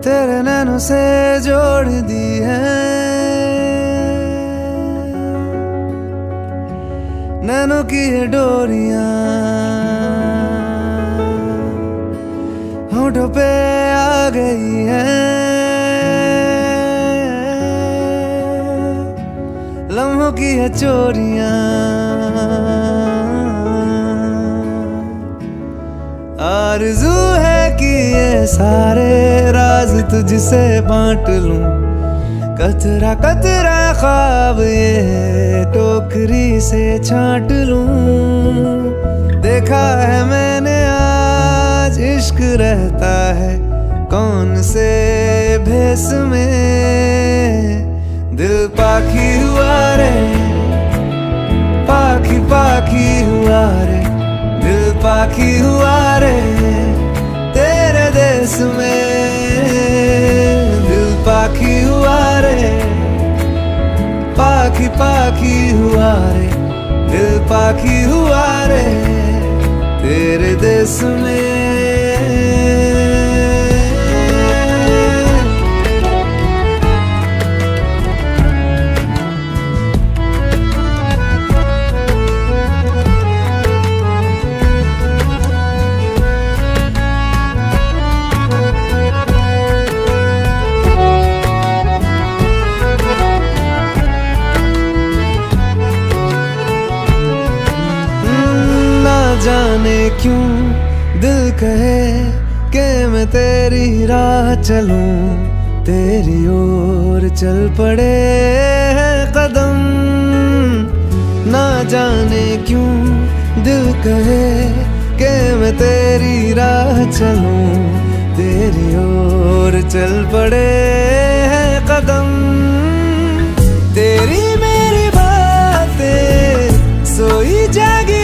तेरे नैनों से जोड़ दी है, नैनों की ये डोरियां होठों पे आ गई है, लम्हों की है चोरियां, आरज़ू है कि ये सारे राज तुझसे बांट लूं, कतरा कतरा ख्वाब ये टोकरी से छांट लूं। देखा है मैंने आज इश्क रहता है कौन से भेस में, दिल पाखी हुआ रे, पाखी पाखी हुआ रे, दिल पाखी हुआ रे तेरे देश में, दिल पाखी हुआ रे, पाखी पाखी हुआ रे, दिल पाखी हुआ रे तेरे देश में। जाने क्यों दिल कहे कि मैं तेरी राह चलूं, तेरी ओर चल पड़े हैं कदम। ना जाने क्यों दिल कहे कि मैं तेरी राह चलूं, तेरी ओर चल पड़े हैं कदम। तेरी मेरी बातें सोई जागी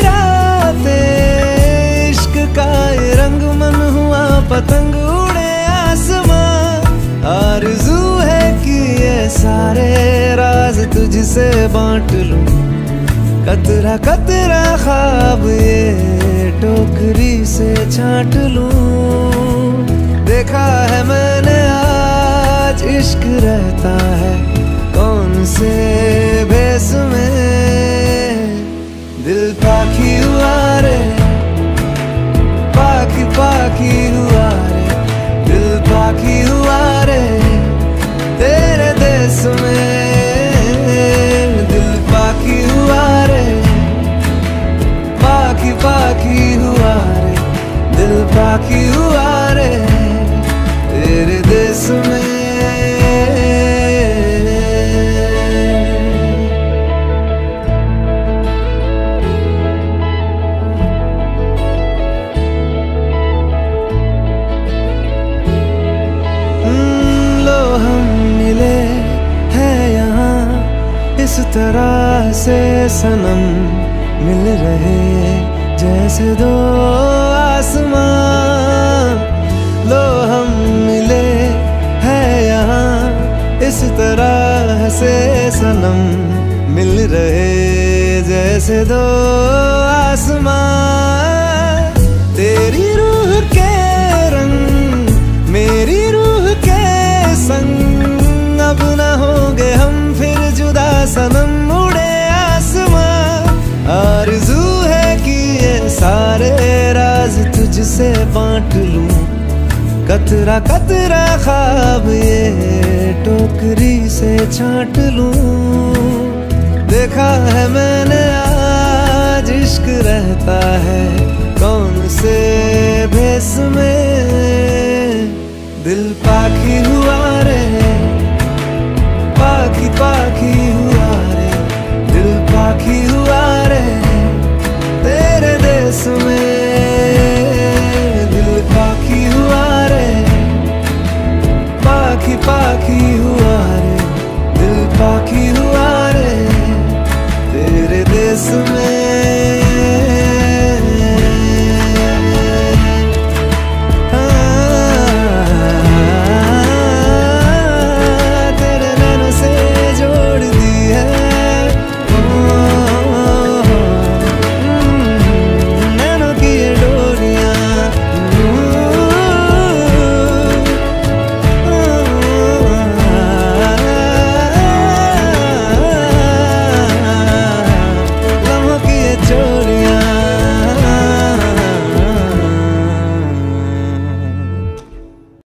इश्क का ये रंग मन हुआ पतंग उड़े आसमां। आरज़ू है कि ये सारे राज तुझसे बांट लूं, कतरा कतरा ख्वाब ये टोकरी से छांट लूं। देखा है मैंने आज इश्क रहता है कौन से भेस में, दिल पाखी हुआ रे, पाखी पाखी हुआ रे, दिल पाखी हुआ रे तेरे देश में, दिल पाखी हुआ रे, पाखी पाखी हुआ रे, दिल पाखी हुआ रे तेरे देश में। इस तरह से सनम मिल रहे जैसे दो आसमां, लो हम मिले हैं यहाँ इस तरह से सनम मिल रहे जैसे दो आसमां। तेरी रूह के रंग मेरी रूह के संग, अब न होंगे हम फिर जुदा सनम उड़े आसमां। आरज़ू है कि ये सारे राज तुझसे बांट लूं, कतरा कतरा ख्वाब ये टोकरी से छांट लूं। देखा है मैंने आज इश्क रहता है कौन से भेस में, दिल पाखी हुआ रे, पाखी पाखी हुआ रे, दिल पाखी हुआ रे तेरे देश में, दिल पाखी हुआ रे, पाखी पाखी हुआ रे, दिल पाखी हुआ रे तेरे देश में।